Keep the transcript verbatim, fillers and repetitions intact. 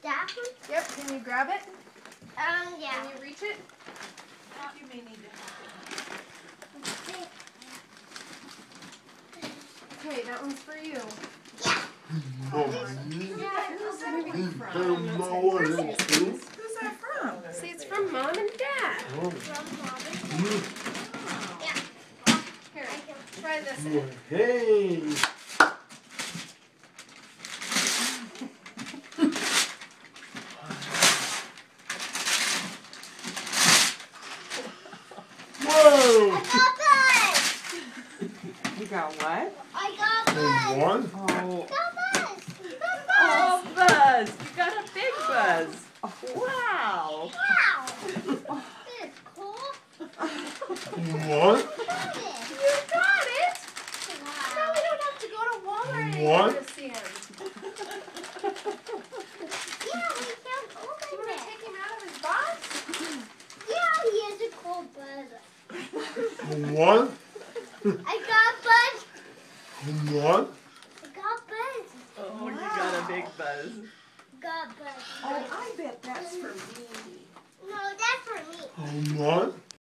That one? Yep, can you grab it? Um, yeah. Can you reach it? You may need to Okay, that one's for you. Who's that from? See, it's from Mom and Dad. From Mom and Dad. Yeah. Here, try this. Hey! Whoa! I got Buzz! You got what? I got Buzz! One? Oh, I got Buzz! I got oh, Buzz! You got a big Buzz. Oh, wow. Wow! This is cool. One? I got it. You got it! Now Wow. we don't have to go to Walmart anymore What? to see him. Yeah, we can You open want to it. take him out of his box? Yeah, he has a cool Buzz. One? I got Buzz. One? I got Buzz. Oh, you got a big Buzz. Got Buzz. Oh, I bet that's for me. No, that's for me. One?